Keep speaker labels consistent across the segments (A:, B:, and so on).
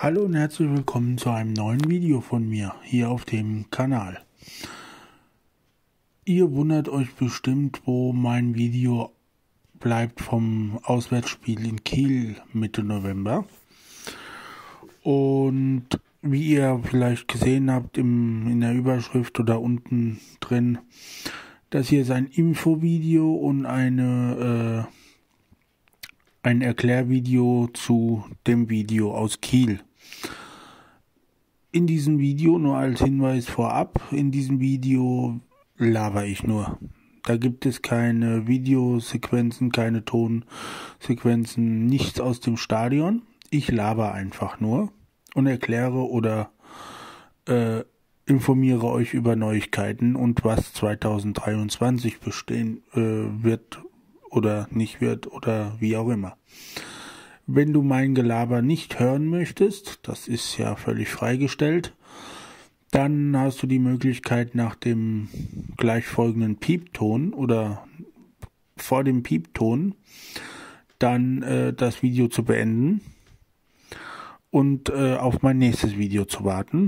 A: Hallo und herzlich willkommen zu einem neuen Video von mir hier auf dem Kanal. Ihr wundert euch bestimmt, wo mein Video bleibt vom Auswärtsspiel in Kiel Mitte November. Und wie ihr vielleicht gesehen habt in der Überschrift oder unten drin, das hier ist ein Infovideo und ein Erklärvideo zu dem Video aus Kiel. In diesem Video, nur als Hinweis vorab, in diesem Video laber ich nur. Da gibt es keine Videosequenzen, keine Tonsequenzen, nichts aus dem Stadion. Ich laber einfach nur und erkläre oder informiere euch über Neuigkeiten und was 2023 bestehen wird oder nicht wird oder wie auch immer. Wenn du mein Gelaber nicht hören möchtest, das ist ja völlig freigestellt, dann hast du die Möglichkeit nach dem gleich folgenden Piepton oder vor dem Piepton dann das Video zu beenden und auf mein nächstes Video zu warten.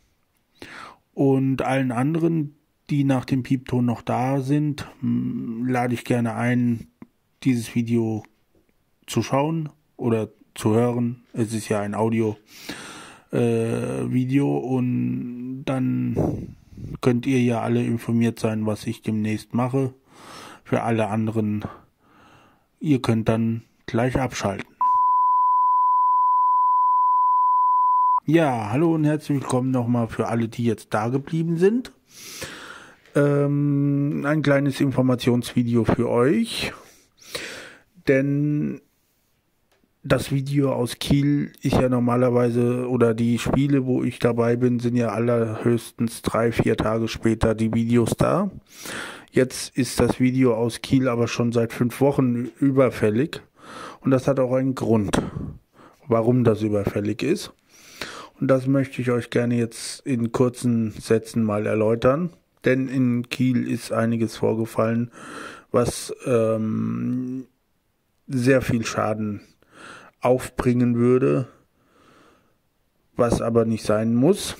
A: Und allen anderen, die nach dem Piepton noch da sind, lade ich gerne ein, dieses Video zu schauen oder zu hören. Es ist ja ein Audio-Video und dann könnt ihr ja alle informiert sein, was ich demnächst mache. Für alle anderen, ihr könnt dann gleich abschalten. Ja, hallo und herzlich willkommen nochmal für alle, die jetzt da geblieben sind. Ein kleines Informationsvideo für euch, denn das Video aus Kiel ist ja normalerweise, oder die Spiele, wo ich dabei bin, sind ja allerhöchstens 3-4 Tage später die Videos da. Jetzt ist das Video aus Kiel aber schon seit 5 Wochen überfällig und das hat auch einen Grund, warum das überfällig ist. Und das möchte ich euch gerne jetzt in kurzen Sätzen mal erläutern, denn in Kiel ist einiges vorgefallen, was sehr viel Schaden aufbringen würde, was aber nicht sein muss.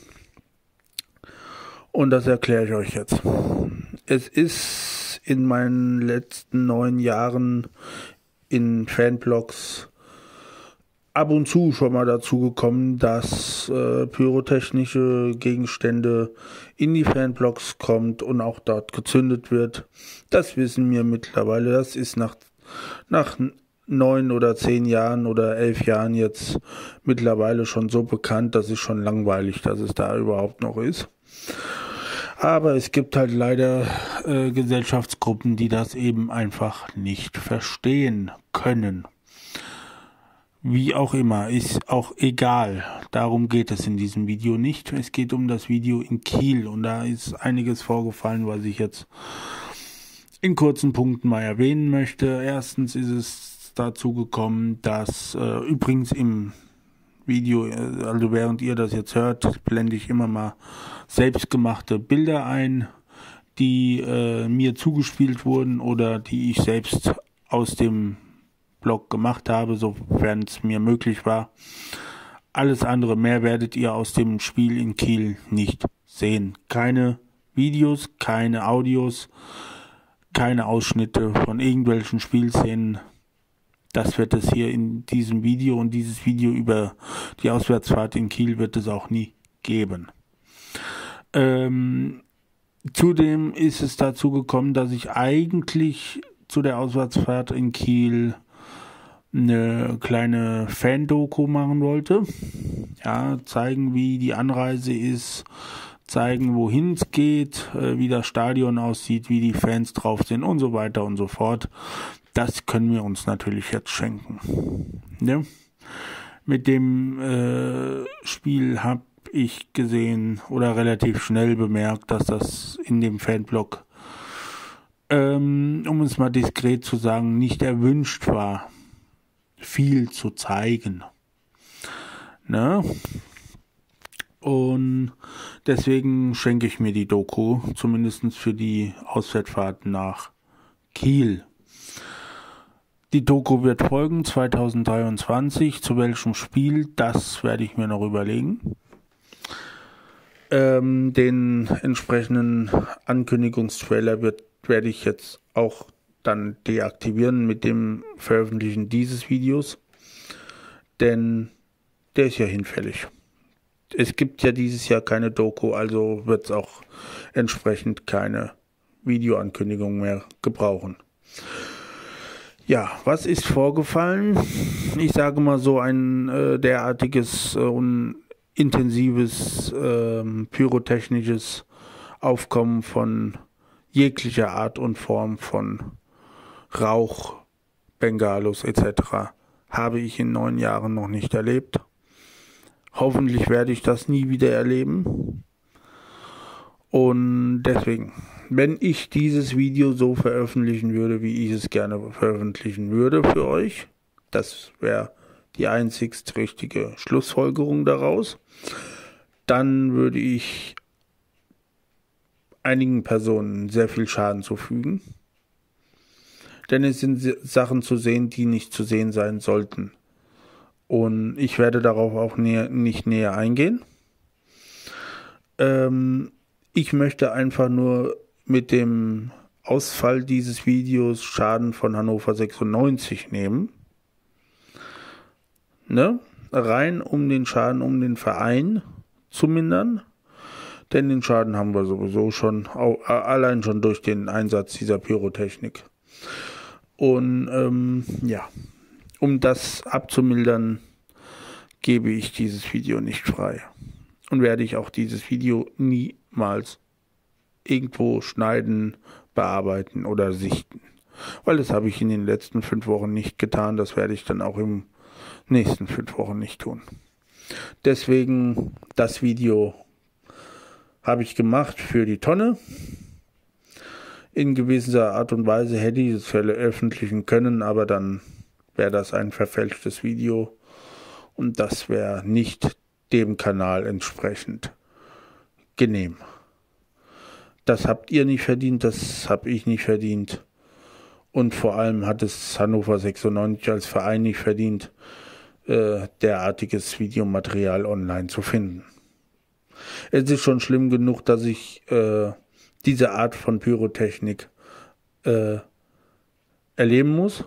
A: Und das erkläre ich euch jetzt. Es ist in meinen letzten 9 Jahren in Fanblogs ab und zu schon mal dazu gekommen, dass pyrotechnische Gegenstände in die Fanblogs kommt und auch dort gezündet wird. Das wissen wir mittlerweile. Das ist nach 9 oder 10 Jahren oder 11 Jahren jetzt mittlerweile schon so bekannt, dass es schon langweilig, dass es da überhaupt noch ist. Aber es gibt halt leider Gesellschaftsgruppen, die das eben einfach nicht verstehen können. Wie auch immer, ist auch egal. Darum geht es in diesem Video nicht. Es geht um das Video in Kiel und da ist einiges vorgefallen, was ich jetzt in kurzen Punkten mal erwähnen möchte. Erstens ist es dazu gekommen, dass übrigens im Video, also während ihr das jetzt hört, blende ich immer mal selbstgemachte Bilder ein, die mir zugespielt wurden oder die ich selbst aus dem Blog gemacht habe, sofern es mir möglich war. Alles andere mehr werdet ihr aus dem Spiel in Kiel nicht sehen. Keine Videos, keine Audios, keine Ausschnitte von irgendwelchen Spielszenen. Das wird es hier in diesem Video und dieses Video über die Auswärtsfahrt in Kiel wird es auch nie geben. Zudem ist es dazu gekommen, dass ich eigentlich zu der Auswärtsfahrt in Kiel eine kleine Fan-Doku machen wollte. Ja, zeigen, wie die Anreise ist, zeigen, wohin es geht, wie das Stadion aussieht, wie die Fans drauf sind und so weiter und so fort. Das können wir uns natürlich jetzt schenken. Ne? Mit dem Spiel habe ich gesehen oder relativ schnell bemerkt, dass das in dem Fanblog, um es mal diskret zu sagen, nicht erwünscht war, viel zu zeigen. Ne? Und deswegen schenke ich mir die Doku, zumindest für die Auswärtsfahrt nach Kiel. Die Doku wird folgen 2023. Zu welchem Spiel, das werde ich mir noch überlegen. Den entsprechenden Ankündigungstrailer werde ich jetzt auch dann deaktivieren mit dem Veröffentlichen dieses Videos, denn der ist ja hinfällig. Es gibt ja dieses Jahr keine Doku, also wird es auch entsprechend keine Videoankündigung mehr gebrauchen. Ja, was ist vorgefallen? Ich sage mal so, ein derartiges und intensives pyrotechnisches Aufkommen von jeglicher Art und Form von Rauch, Bengalos etc. habe ich in 9 Jahren noch nicht erlebt. Hoffentlich werde ich das nie wieder erleben. Und deswegen, wenn ich dieses Video so veröffentlichen würde, wie ich es gerne veröffentlichen würde für euch, das wäre die einzigst richtige Schlussfolgerung daraus, dann würde ich einigen Personen sehr viel Schaden zufügen. Denn es sind Sachen zu sehen, die nicht zu sehen sein sollten. Und ich werde darauf auch nicht näher eingehen. Ich möchte einfach nur mit dem Ausfall dieses Videos Schaden von Hannover 96 nehmen. Ne? Rein um den Schaden um den Verein zu mindern. Denn den Schaden haben wir sowieso schon, allein schon durch den Einsatz dieser Pyrotechnik. Und ja, um das abzumildern, gebe ich dieses Video nicht frei. Und werde ich auch dieses Video niemals irgendwo schneiden, bearbeiten oder sichten. Weil das habe ich in den letzten 5 Wochen nicht getan. Das werde ich dann auch in nächsten 5 Wochen nicht tun. Deswegen das Video habe ich gemacht für die Tonne. In gewisser Art und Weise hätte ich es veröffentlichen können, aber dann wäre das ein verfälschtes Video und das wäre nicht dem Kanal entsprechend genehm. Das habt ihr nicht verdient, das habe ich nicht verdient und vor allem hat es Hannover 96 als Verein nicht verdient, derartiges Videomaterial online zu finden. Es ist schon schlimm genug, dass ich diese Art von Pyrotechnik erleben muss.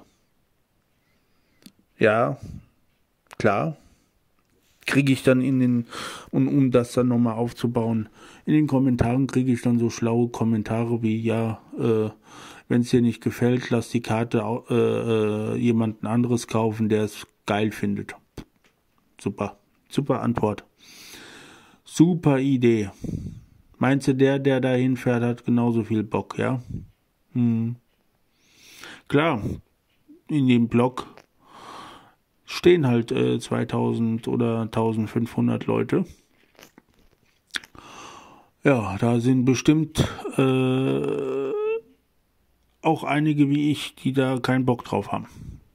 A: Ja, klar. Kriege ich dann und um das dann nochmal aufzubauen, in den Kommentaren kriege ich dann so schlaue Kommentare wie, ja, wenn es dir nicht gefällt, lass die Karte jemanden anderes kaufen, der es geil findet. Super, super Antwort. Super Idee. Meinst du, der dahin fährt, hat genauso viel Bock, ja? Klar, in dem Blog stehen halt 2000 oder 1500 Leute. Ja, da sind bestimmt auch einige wie ich, die da keinen Bock drauf haben.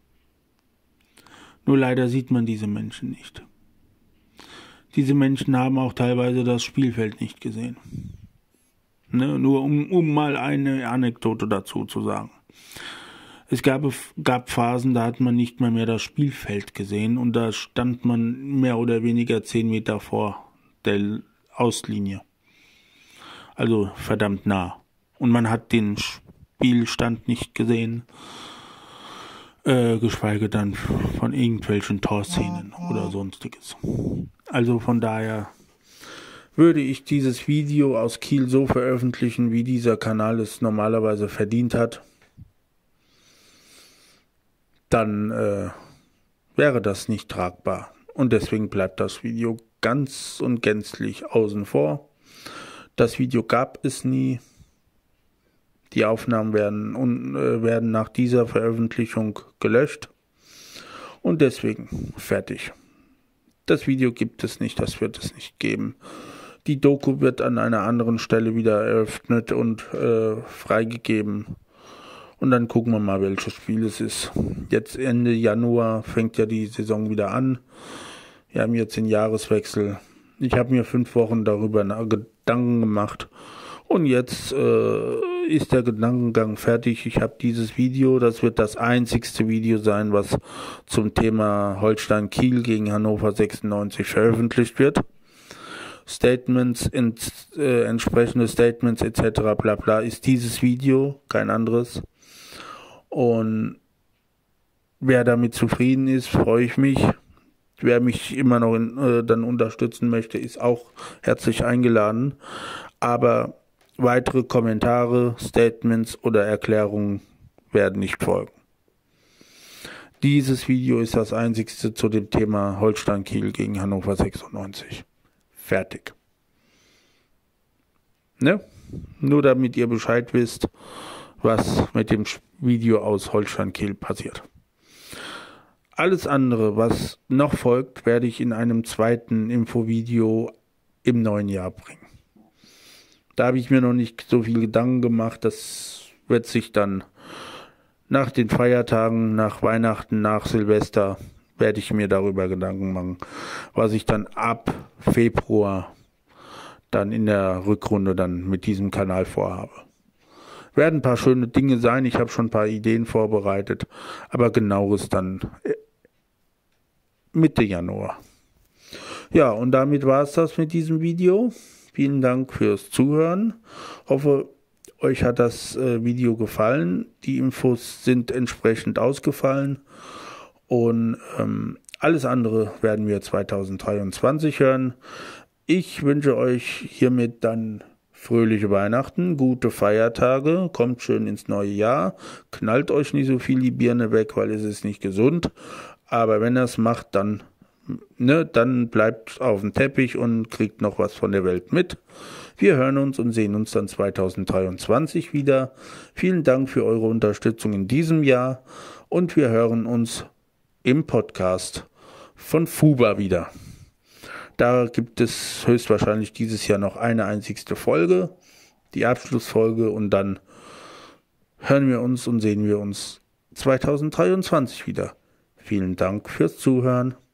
A: Nur leider sieht man diese Menschen nicht. Diese Menschen haben auch teilweise das Spielfeld nicht gesehen. Ne, nur um mal eine Anekdote dazu zu sagen. Es gab Phasen, da hat man nicht mal mehr das Spielfeld gesehen und da stand man mehr oder weniger 10 Meter vor der Auslinie. Also verdammt nah. Und man hat den Spielstand nicht gesehen, geschweige dann von irgendwelchen Torszenen oder sonstiges. Also von daher würde ich dieses Video aus Kiel so veröffentlichen, wie dieser Kanal es normalerweise verdient hat, dann wäre das nicht tragbar. Und deswegen bleibt das Video ganz und gänzlich außen vor. Das Video gab es nie. Die Aufnahmen werden nach dieser Veröffentlichung gelöscht. Und deswegen fertig. Das Video gibt es nicht, das wird es nicht geben. Die Doku wird an einer anderen Stelle wieder eröffnet und freigegeben. Und dann gucken wir mal, welches Spiel es ist. Jetzt Ende Januar fängt ja die Saison wieder an. Wir haben jetzt den Jahreswechsel. Ich habe mir 5 Wochen darüber Gedanken gemacht. Und jetzt ist der Gedankengang fertig. Ich habe dieses Video, das wird das einzigste Video sein, was zum Thema Holstein Kiel gegen Hannover 96 veröffentlicht wird. Statements, entsprechende Statements etc. bla bla ist dieses Video, kein anderes. Und wer damit zufrieden ist, freue ich mich. Wer mich immer noch dann unterstützen möchte, ist auch herzlich eingeladen. Aber weitere Kommentare, Statements oder Erklärungen werden nicht folgen. Dieses Video ist das einzigste zu dem Thema Holstein Kiel gegen Hannover 96. Fertig. Ne? Nur damit ihr Bescheid wisst, was mit dem Video aus Holstein Kiel passiert. Alles andere, was noch folgt, werde ich in einem zweiten Infovideo im neuen Jahr bringen. Da habe ich mir noch nicht so viel Gedanken gemacht. Das wird sich dann nach den Feiertagen, nach Weihnachten, nach Silvester, werde ich mir darüber Gedanken machen, was ich dann ab Februar dann in der Rückrunde dann mit diesem Kanal vorhabe. Werden ein paar schöne Dinge sein. Ich habe schon ein paar Ideen vorbereitet, aber genaueres dann Mitte Januar. Ja, und damit war es das mit diesem Video. Vielen Dank fürs Zuhören. Hoffe, euch hat das Video gefallen. Die Infos sind entsprechend ausgefallen. Und alles andere werden wir 2023 hören. Ich wünsche euch hiermit dann fröhliche Weihnachten, gute Feiertage, kommt schön ins neue Jahr, knallt euch nicht so viel die Birne weg, weil es ist nicht gesund. Aber wenn ihr es macht, dann bleibt auf dem Teppich und kriegt noch was von der Welt mit. Wir hören uns und sehen uns dann 2023 wieder. Vielen Dank für eure Unterstützung in diesem Jahr und wir hören uns im Podcast von FUBA wieder. Da gibt es höchstwahrscheinlich dieses Jahr noch eine einzigste Folge, die Abschlussfolge, und dann hören wir uns und sehen wir uns 2023 wieder. Vielen Dank fürs Zuhören.